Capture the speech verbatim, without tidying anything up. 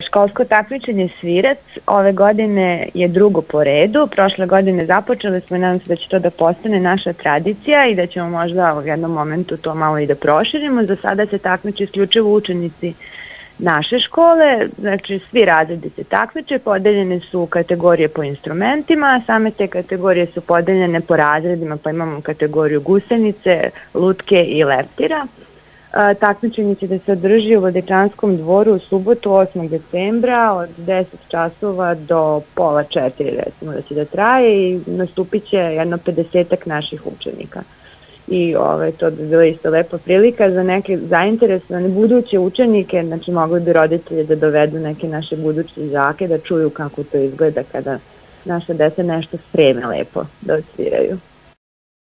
školsko takmičenje Svirac ove godine je drugo po redu. Prošle godine započeli smo i nadam se da će to da postane naša tradicija i da ćemo možda u jednom momentu to malo i da proširimo. Za sada se takmiče isključivo učenici naše škole, znači svi razredi se takmiče, podeljene su kategorije po instrumentima, same te kategorije su podeljene po razredima, pa imamo kategoriju gusenice, lutke i leptira. Takmičenje će da se održi u Vladičanskom dvoru u subotu osmog decembra od deset časova do pola četiri, recimo da će da traje i nastupit će jedno pedesetak naših učenika. I ove, to bi bila isto lepa prilika za neke zainteresovane buduće učenike, znači mogli bi roditelji da dovedu neke naše buduće đake da čuju kako to izgleda kada naša deca nešto spreme lepo da odsviraju.